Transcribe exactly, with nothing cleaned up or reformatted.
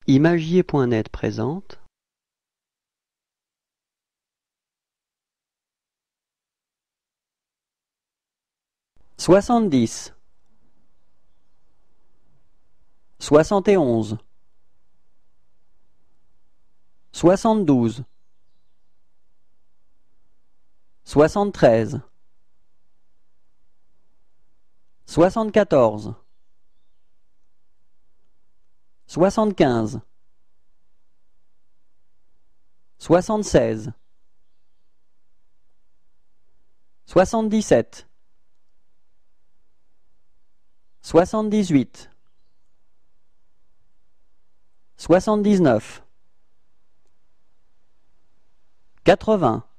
Imagier point net présente soixante-dix, soixante et onze, soixante-douze, soixante-treize, soixante-quatorze, soixante-quinze, soixante-seize, soixante-dix-sept, soixante-dix-huit, soixante-dix-neuf, quatre-vingts,